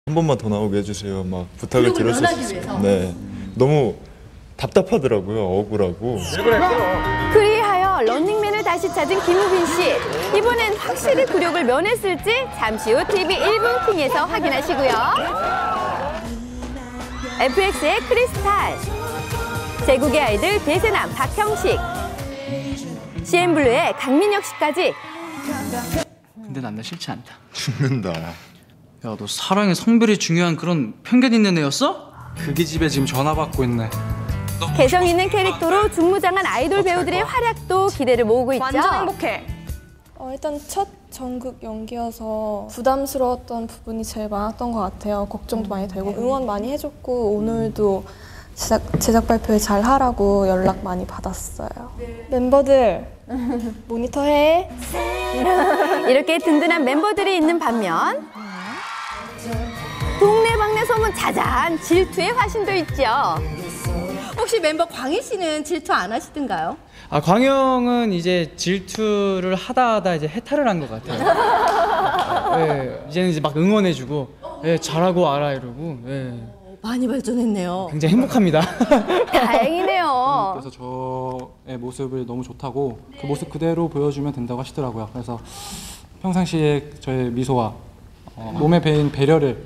한 번만 더 나오게 해주세요. 막 부탁을 드렸었어요. 네, 너무 답답하더라고요. 억울하고. 그리하여 런닝맨을 다시 찾은 김우빈 씨. 이번엔 확실히 굴욕을 면했을지 잠시 후 TV 1분 킹에서 확인하시고요. FX의 크리스탈, 제국의 아이들 배세남 박형식, CN블루의 강민혁 씨까지. 근데 난 나 싫지 않다. 죽는다. 야, 너 사랑에 성별이 중요한 그런 편견 있는 애였어? 그게 집에 지금 전화 받고 있네. 개성 있는 캐릭터로 중무장한 아이돌 배우들의 활약도 기대를 모으고 있죠. 완전 행복해. 일단 첫 전국 연기여서 부담스러웠던 부분이 제일 많았던 것 같아요. 걱정도 많이 되고 응원 많이 해줬고 오늘도 제작 발표 잘 하라고 연락 많이 받았어요. 멤버들 모니터해. 이렇게 든든한 멤버들이 있는 반면 동네방네 소문 자자한 질투의 화신도 있죠. 혹시 멤버 광희 씨는 질투 안 하시던가요? 아, 광영은 이제 질투를 하다 이제 해탈을 한 것 같아요. 네, 이제는 이제 막 응원해주고, 네, 잘하고 알아 이러고, 네. 많이 발전했네요. 굉장히 행복합니다. 다행이네요. 그래서 저의 모습을 너무 좋다고 그 모습 그대로 보여주면 된다고 하시더라고요. 그래서 평상시에 저의 미소와 몸에 배인 배려를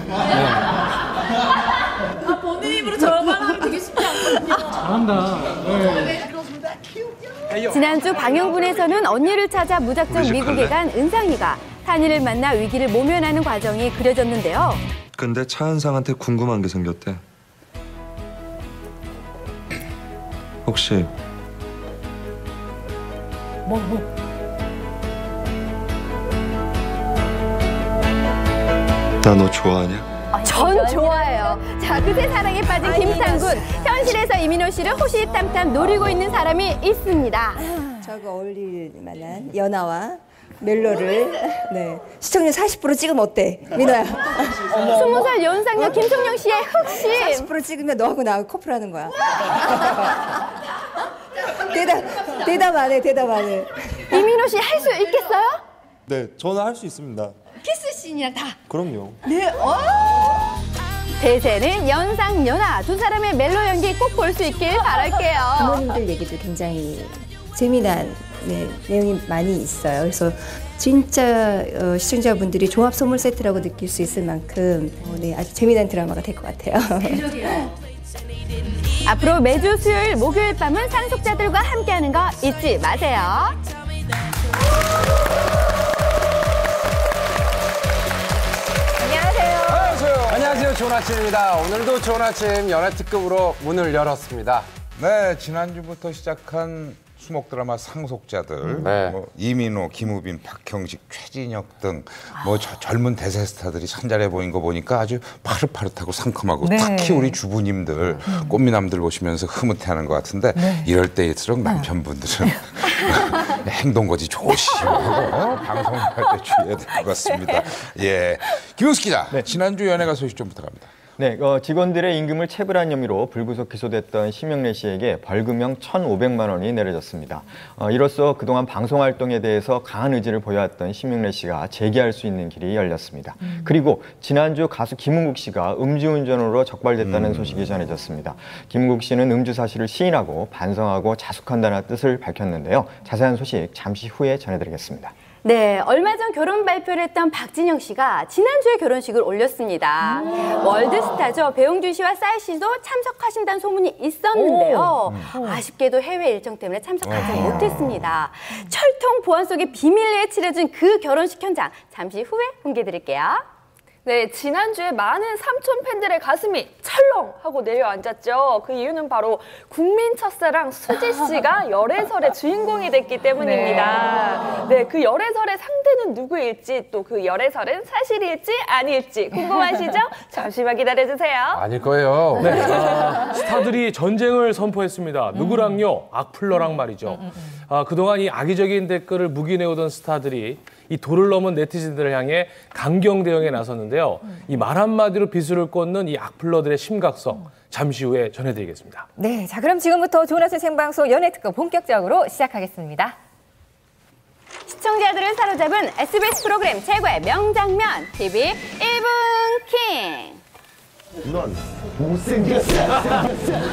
본인 입으로 저런 말 하기 되게 쉽지 않거든요. 잘한다. 네. 지난주 방영분에서는 언니를 찾아 무작정 미국에 간 은상이가 탄이를 만나 위기를 모면하는 과정이 그려졌는데요. 근데 차은상한테 궁금한 게 생겼대. 혹시 나 너 좋아하냐? 전 좋아해요. 자, 그새 사랑에 빠진 김상군. 현실에서 이민호 씨를 호시탐탐 노리고 있는 사람이 있습니다. 저거 어울릴 만한 연하와 멜로를 시청률 40% 찍으면 어때? 민호야. 20살 연상녀 김성령 씨의 흑심. 40% 찍으면 너하고 나하고 커플하는 거야. 대답 안 해. 이민호 씨 할 수 있겠어요? 네, 저는 할 수 있습니다. 키스 씬이랑 다. 그럼요. 네. 대세는 연상 연하 두 사람의 멜로 연기 꼭 볼 수 있길 바랄게요. 부모님들 얘기도 굉장히 재미난 내용이 많이 있어요. 그래서 진짜 시청자분들이 종합 선물 세트라고 느낄 수 있을 만큼 아주 재미난 드라마가 될 것 같아요. 앞으로 매주 수요일, 목요일 밤은 상속자들과 함께하는 거 잊지 마세요. 안녕하세요. 좋은 아침입니다. 오늘도 좋은 아침 연애 특급으로 문을 열었습니다. 네, 지난주부터 시작한 수목 드라마 상속자들, 뭐 이민호, 김우빈, 박형식, 최진혁 등 뭐 젊은 대세 스타들이 선잘해 보인 거 보니까 아주 파릇파릇하고 상큼하고 특히 우리 주부님들, 꽃미남들 보시면서 흐뭇해하는 것 같은데 이럴 때일수록 남편분들은 행동거지 조심하고 방송할 때 주의해야 될 것 같습니다. 예, 김용수 기자, 지난주 연예가 소식 좀 부탁합니다. 네, 직원들의 임금을 체불한 혐의로 불구속 기소됐던 심영래 씨에게 벌금형 1,500만 원이 내려졌습니다. 이로써 그동안 방송 활동에 대해서 강한 의지를 보여왔던 심영래 씨가 재기할 수 있는 길이 열렸습니다. 그리고 지난주 가수 김은국 씨가 음주운전으로 적발됐다는 소식이 전해졌습니다. 김은국 씨는 음주 사실을 시인하고 반성하고 자숙한다는 뜻을 밝혔는데요. 자세한 소식 잠시 후에 전해드리겠습니다. 네, 얼마 전 결혼 발표를 했던 박진영 씨가 지난주에 결혼식을 올렸습니다. 월드스타죠. 배용준 씨와 싸이 씨도 참석하신다는 소문이 있었는데요. 아쉽게도 해외 일정 때문에 참석하지 못했습니다. 철통 보안 속의 비밀리에 치러진 그 결혼식 현장 잠시 후에 공개드릴게요. 네, 지난주에 많은 삼촌 팬들의 가슴이 철렁하고 내려앉았죠. 그 이유는 바로 국민 첫사랑 수지 씨가 열애설의 주인공이 됐기 때문입니다. 네, 그 열애설의 상대는 누구일지 또 그 열애설은 사실일지 아닐지 궁금하시죠? 잠시만 기다려주세요. 아닐 거예요. 네, 스타들이 전쟁을 선포했습니다. 누구랑요? 악플러랑 말이죠. 그동안 이 악의적인 댓글을 묵인해오던 스타들이 이 도를 넘은 네티즌들을 향해 강경 대응에 나섰는데요. 이 말 한마디로 비수를 꽂는 이 악플러들의 심각성 잠시 후에 전해드리겠습니다. 네, 자 그럼 지금부터 좋은 아침 생방송 연예특급 본격적으로 시작하겠습니다. 시청자들을 사로잡은 SBS 프로그램 최고의 명장면 TV 1분 킹. 준원 못생겼어.